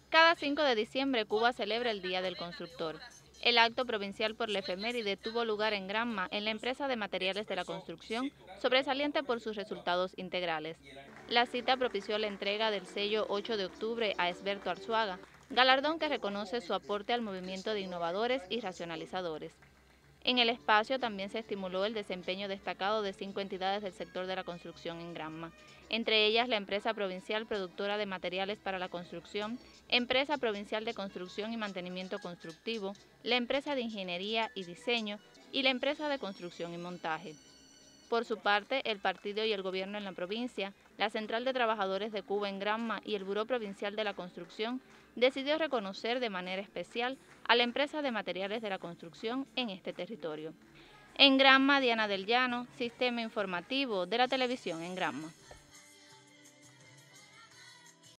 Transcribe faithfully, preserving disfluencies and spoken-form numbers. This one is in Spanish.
Cada cinco de diciembre Cuba celebra el Día del Constructor. El acto provincial por la efeméride tuvo lugar en Granma, en la empresa de materiales de la construcción, sobresaliente por sus resultados integrales. La cita propició la entrega del sello ocho de octubre a Esberto Arzuaga, galardón que reconoce su aporte al movimiento de innovadores y racionalizadores. En el espacio también se estimuló el desempeño destacado de cinco entidades del sector de la construcción en Granma, entre ellas la Empresa Provincial Productora de Materiales para la Construcción, Empresa Provincial de Construcción y Mantenimiento Constructivo, la Empresa de Ingeniería y Diseño y la Empresa de Construcción y Montaje. Por su parte, el partido y el gobierno en la provincia, la Central de Trabajadores de Cuba en Granma y el Buró Provincial de la Construcción decidió reconocer de manera especial a la empresa de materiales de la construcción en este territorio. En Granma, Diana del Llano, Sistema Informativo de la Televisión en Granma.